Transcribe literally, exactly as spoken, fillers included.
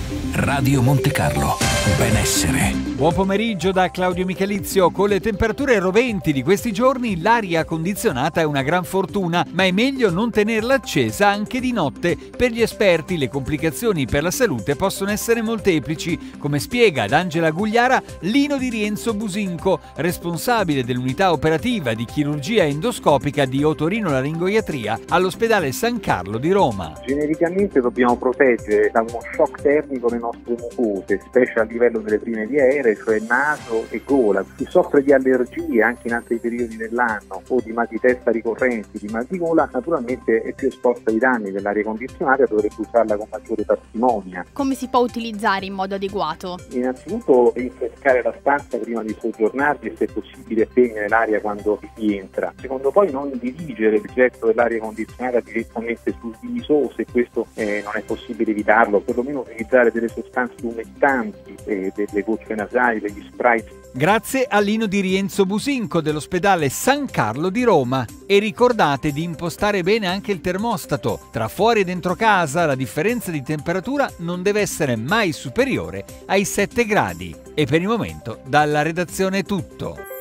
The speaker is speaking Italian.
Radio Monte Carlo. Benessere. Buon pomeriggio da Claudio Michalizio. Con le temperature roventi di questi giorni l'aria condizionata è una gran fortuna, ma è meglio non tenerla accesa anche di notte. Per gli esperti le complicazioni per la salute possono essere molteplici, come spiega ad Angela Gugliara Lino di Rienzo Businco, responsabile dell'unità operativa di chirurgia endoscopica di otorinolaringoiatria all'ospedale San Carlo di Roma. Genericamente dobbiamo proteggere da uno shock termico le nostre mucose, specie a livello delle prime vie aeree, cioè naso e gola. Chi soffre di allergie anche in altri periodi dell'anno o di mal di testa ricorrenti, di mal di gola, naturalmente è più esposta ai danni dell'aria condizionata e dovrebbe usarla con maggiore parsimonia. Come si può utilizzare in modo adeguato? Innanzitutto rinfrescare la stanza prima di soggiornarvi e se possibile spegnere l'aria quando si entra. Secondo poi non dirigere il getto dell'aria condizionata direttamente sul viso, o se questo eh, non è possibile evitarlo, perlomeno utilizzare delle sostanze umettanti, eh, delle gocce nasali, degli spray. Grazie a Lino di Rienzo Businco dell'ospedale San Carlo di Roma. E ricordate di impostare bene anche il termostato. Tra fuori e dentro casa la differenza di temperatura non deve essere mai superiore ai sette gradi. E per il momento dalla redazione è tutto.